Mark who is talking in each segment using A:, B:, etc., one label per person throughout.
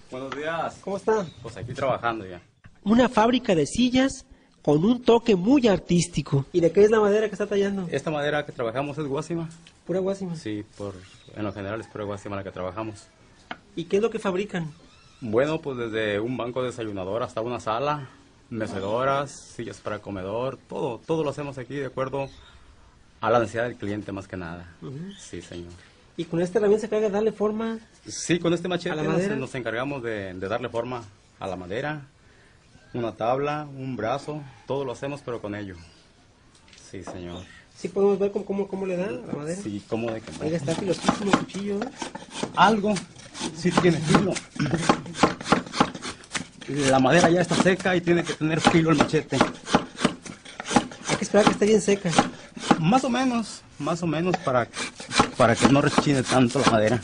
A: Buenos días.
B: ¿Cómo está?
A: Pues aquí trabajando ya.
B: Una fábrica de sillas con un toque muy artístico. ¿Y de qué es la madera que está tallando?
A: Esta madera que trabajamos es guásima.
B: Pura guásima.
A: Sí, en lo general es pura guásima la que trabajamos.
B: ¿Y qué es lo que fabrican?
A: Bueno, pues desde un banco desayunador hasta una sala, mecedoras, sillas para comedor, todo lo hacemos aquí de acuerdo a la necesidad del cliente más que nada. Sí, señor.
B: ¿Y con esta herramienta se carga darle forma?
A: Sí, con este
B: ¿A
A: machete
B: la madera?
A: nos encargamos de darle forma a la madera, una tabla, un brazo, todo lo hacemos pero con ello. Sí, señor.
B: ¿Sí podemos ver cómo le da a la madera?
A: Sí, ¿cómo de que no?
B: Oiga, está filosísimo el cuchillo, ¿eh?
A: Algo, sí tiene filo. La madera ya está seca y tiene que tener filo el machete.
B: Hay que esperar que esté bien seca.
A: Más o menos para que no rechine tanto la madera.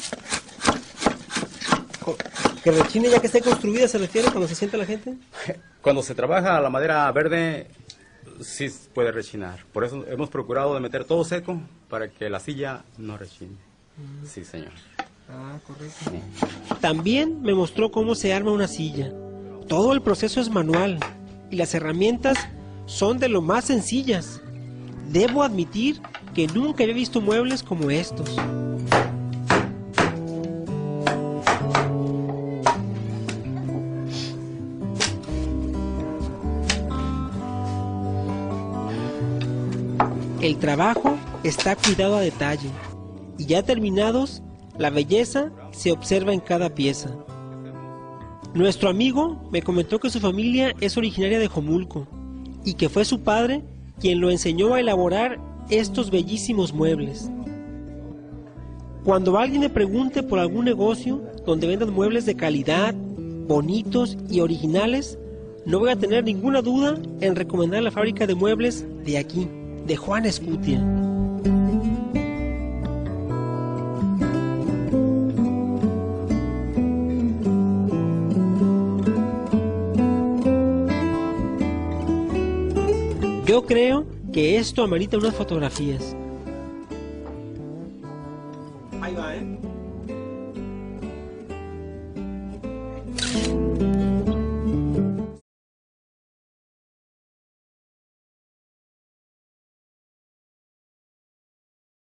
B: ¿Que rechine ya que esté construida se refiere cuando se sienta la gente?
A: Cuando se trabaja la madera verde, sí puede rechinar. Por eso hemos procurado de meter todo seco para que la silla no rechine. Sí, señor.
B: Ah, correcto.
A: Sí.
B: También me mostró cómo se arma una silla. Todo el proceso es manual y las herramientas son de lo más sencillas. Debo admitir que nunca había visto muebles como estos. El trabajo está cuidado a detalle y ya terminados, la belleza se observa en cada pieza. Nuestro amigo me comentó que su familia es originaria de Jomulco y que fue su padre quien lo enseñó a elaborar estos bellísimos muebles. Cuando alguien me pregunte por algún negocio donde vendan muebles de calidad, bonitos y originales, no voy a tener ninguna duda en recomendar la fábrica de muebles de aquí, de Juan Escutia. Yo creo que esto amerita unas fotografías,